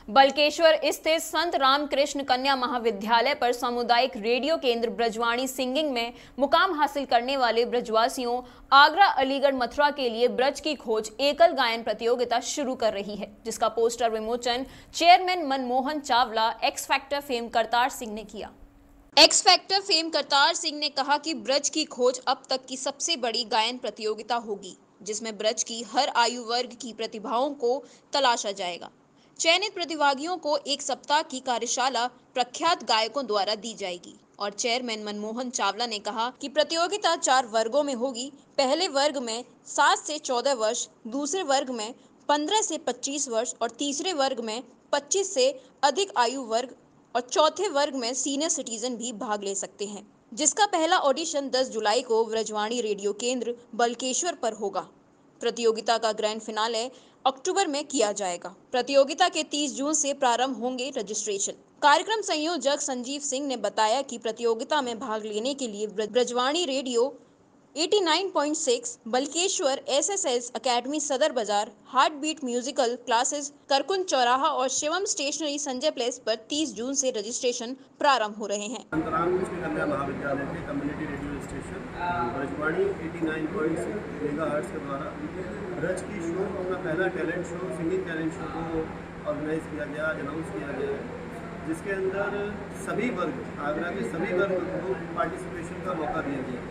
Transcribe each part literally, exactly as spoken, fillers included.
बलकेश्वर स्थित संत रामकृष्ण कन्या महाविद्यालय पर सामुदायिक रेडियो केंद्र ब्रजवाणी सिंगिंग में मुकाम हासिल करने वाले ब्रजवासियों आगरा, अलीगढ़, मथुरा के लिए ब्रज की खोज एकल गायन प्रतियोगिता शुरू कर रही है, जिसका पोस्टर विमोचन chairman Manmohan Chawla, X factor fame Kartar Singh ने किया। X factor fame Kartar Singh ने कहा कि ब्रज की खोज अब तक की सबसे बड़ी गायन प्रतियोगिता होगी, जिसमें ब्रज की हर आयु वर्ग की प्रतिभाओं को तलाशा जाएगा। चयनित प्रतिभागियों को एक सप्ताह की कार्यशाला प्रख्यात गायकों द्वारा दी जाएगी और चेयरमैन मनमोहन चावला ने कहा कि प्रतियोगिता चार वर्गों में होगी। पहले वर्ग में सात से चौदह वर्ष, दूसरे वर्ग में पंद्रह से पच्चीस वर्ष और तीसरे वर्ग में पच्चीस से अधिक आयु वर्ग और चौथे वर्ग में सीनियर सिटीजन भी भाग ले सकते हैं, जिसका पहला ऑडिशन दस जुलाई को ब्रजवाणी रेडियो केंद्र बलकेश्वर पर होगा। प्रतियोगिता का ग्रैंड फिनाले अक्टूबर में किया जाएगा। प्रतियोगिता के तीस जून से प्रारंभ होंगे रजिस्ट्रेशन। कार्यक्रम संयोजक संजीव सिंह ने बताया कि प्रतियोगिता में भाग लेने के लिए ब्रजवाणी रेडियो नवासी पॉइंट छह, Balkeshwar SSS academy Sadar Bazaar, heart beat musical classes Karkun चौराहा और शिवम स्टेशनरी संजय प्लेस पर तीस जून से रजिस्ट्रेशन प्रारंभ हो रहे हैं। संत रामकृष्ण कन्या महाविद्यालय के कम्युनिटी रेडियो स्टेशन ब्रजवाणी नवासी पॉइंट छह मेगाहर्ट्ज के द्वारा ब्रज की शो, अपना पहला talent show, singing talent show को ऑर्गेनाइज किया गया, अनाउंस किया गया, जिसके अंदर सभी वर्ग, आगरा के सभी वर्ग को पार्टिसिपेशन का मौका दिया गया,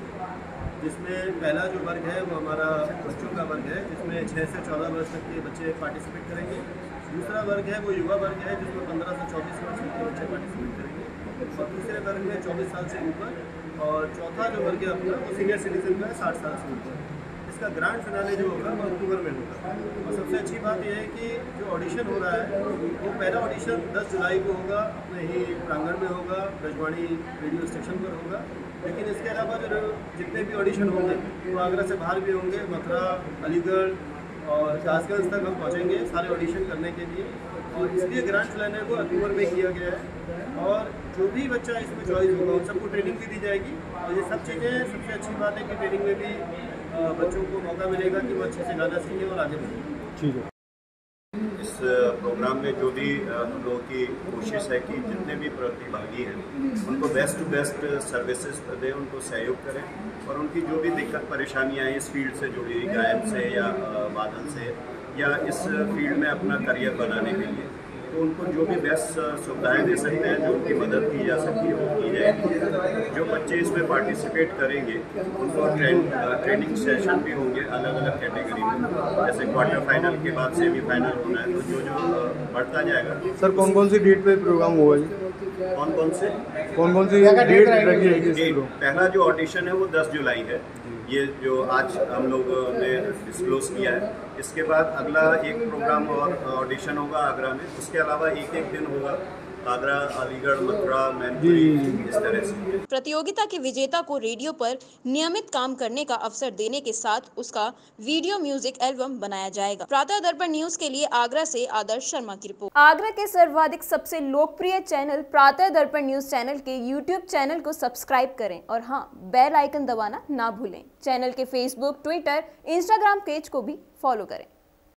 जिसमें पहला जो वर्ग है वो हमारा बच्चों का वर्ग है, जिसमें छः से चौदह वर्ष तक के बच्चे पार्टिसिपेट करेंगे। दूसरा वर्ग है वो युवा वर्ग है, जिसमें पंद्रह से चौबीस वर्ष तक के बच्चे पार्टिसिपेट करेंगे और तीसरे वर्ग में चौबीस साल से ऊपर और चौथा जो वर्ग है अपना वो सीनियर सिटीजन का है, साठ साल से ऊपर। इसका ग्रैंड फिनाले जो होगा वो अक्टूबर में होगा और सबसे अच्छी बात यह है कि जो ऑडिशन हो रहा है वो पहला ऑडिशन दस जुलाई को होगा, अपने ही प्रांगण में होगा, ब्रजवाणी रेडियो स्टेशन पर होगा। लेकिन इसके अलावा जो जितने भी ऑडिशन होंगे वो आगरा से बाहर भी होंगे, मथुरा, अलीगढ़ और कासगंज तक हम पहुँचेंगे सारे ऑडिशन करने के लिए और इसलिए ग्रैंड फिनाले को अक्टूबर में किया गया है और जो भी बच्चा इसमें चॉइस होगा उन सबको ट्रेनिंग भी दी जाएगी और ये सब चीज़ें सबसे अच्छी बात है कि ट्रेनिंग में भी बच्चों को मौका मिलेगा कि वो अच्छे से गाना सीखें और आगे बढ़ें। ठीक है। इस प्रोग्राम में जो भी हम लोगों की कोशिश है कि जितने भी प्रतिभागी हैं उनको बेस्ट टू बेस्ट सर्विसेज दें, उनको सहयोग करें और उनकी जो भी दिक्कत परेशानियां हैं इस फील्ड से जुड़ी हुई, गायन से या वादन से या इस फील्ड में अपना करियर बनाने के लिए, तो उनको जो भी बेस्ट सुविधाएं दे सकते हैं, जो उनकी मदद की जा सकती है वो की जाएगी। जो बच्चे इसमें पार्टिसिपेट करेंगे उनको ट्रेन ट्रेनिंग सेशन भी होंगे अलग अलग कैटेगरी में, जैसे क्वार्टर फाइनल के बाद सेमीफाइनल होना है, तो जो जो बढ़ता जाएगा। सर कौन कौन सी डेट पे प्रोग्राम होगा जी? कौन कौन से कौन कौन सी डेट रखी है? पहला जो ऑडिशन है वो दस जुलाई है, ये जो आज हम लोग ने डिस्क्लोज किया है। इसके बाद अगला एक प्रोग्राम और ऑडिशन होगा आगरा में, उसके अलावा एक एक दिन होगा आगरा, अलीगढ़, मथुरा, मैनपुरी, इस तरह से। प्रतियोगिता के विजेता को रेडियो पर नियमित काम करने का अवसर देने के साथ उसका वीडियो म्यूजिक एल्बम बनाया जाएगा। प्रातः दर्पण न्यूज के लिए आगरा से आदर्श शर्मा की रिपोर्ट। आगरा के सर्वाधिक सबसे लोकप्रिय channel Pratah Darpan news channel के यूट्यूब चैनल को सब्सक्राइब करें और हाँ, बेल आइकन दबाना ना भूलें। चैनल के फेसबुक, ट्विटर, इंस्टाग्राम पेज को भी फॉलो करें।